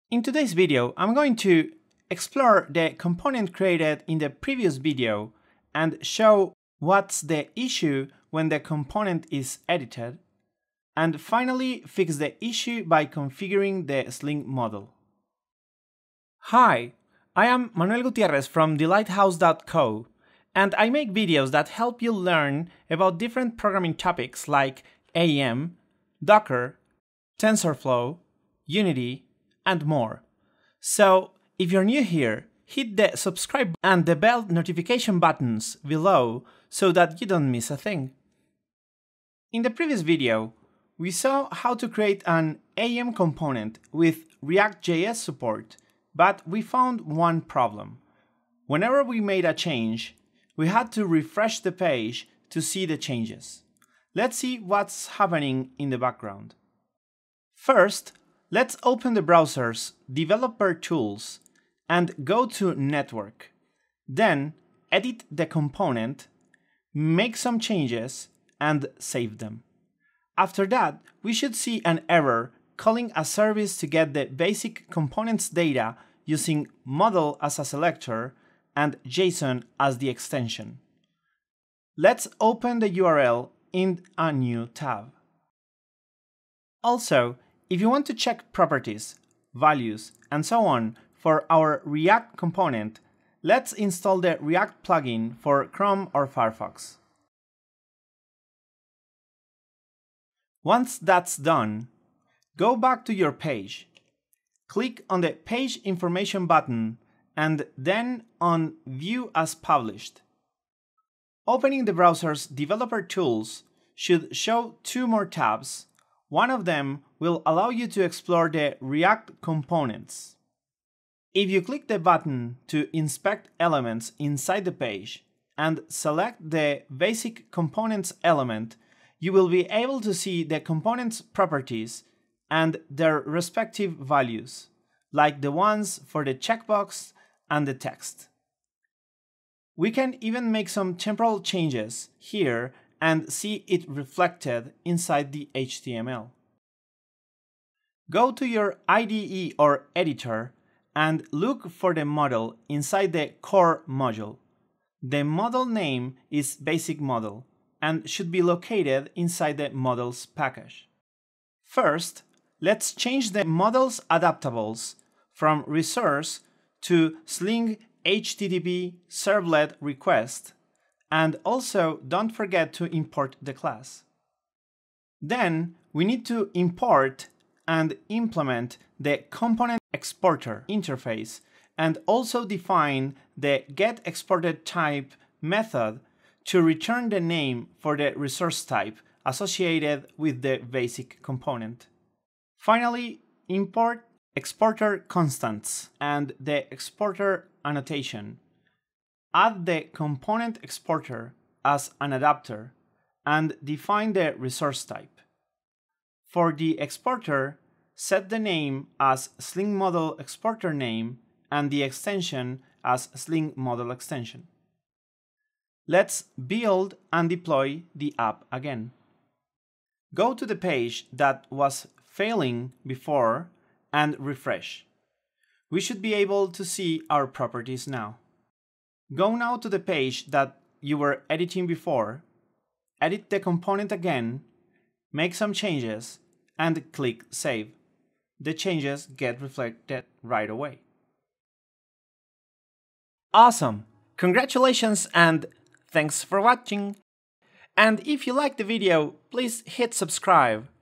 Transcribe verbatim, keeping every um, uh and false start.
In today's video, I'm going to explore the component created in the previous video and show what's the issue when the component is edited, and finally fix the issue by configuring the Sling model. Hi, I am Manuel Gutierrez from the lighthouse dot co, and I make videos that help you learn about different programming topics like A E M, Docker, TensorFlow, Unity, and more. So, if you're new here, hit the subscribe and the bell notification buttons below so that you don't miss a thing. In the previous video, we saw how to create an A E M component with React dot J S support, but we found one problem. Whenever we made a change, we had to refresh the page to see the changes. Let's see what's happening in the background. First, let's open the browser's Developer Tools and go to Network. Then, edit the component, make some changes, and save them. After that, we should see an error calling a service to get the basic components data using model as a selector and JSON as the extension. Let's open the U R L in a new tab. Also, if you want to check properties, values, and so on for our React component, let's install the React plugin for Chrome or Firefox. Once that's done, go back to your page, click on the Page Information button, and then on View as Published. Opening the browser's Developer Tools should show two more tabs. One of them will allow you to explore the React components. If you click the button to inspect elements inside the page and select the basic components element, you will be able to see the component's properties and their respective values, like the ones for the checkbox and the text. We can even make some temporal changes here and see it reflected inside the H T M L. Go to your I D E or editor and look for the model inside the core module. The model name is basic model and should be located inside the models package. First, let's change the model's adaptables from resource to Sling H T T P servlet request, and also don't forget to import the class. Then we need to import and implement the component exporter interface and also define the getExportedType method to return the name for the resource type associated with the basic component. Finally, import exporter constants and the exporter annotation. Add the component exporter as an adapter and define the resource type. For the exporter, set the name as Sling Model exporter name and the extension as Sling Model extension. Let's build and deploy the app again. Go to the page that was failing before and refresh. We should be able to see our properties now. Go now to the page that you were editing before, edit the component again, make some changes, and click Save. The changes get reflected right away. Awesome! Congratulations and thanks for watching! And if you liked the video, please hit subscribe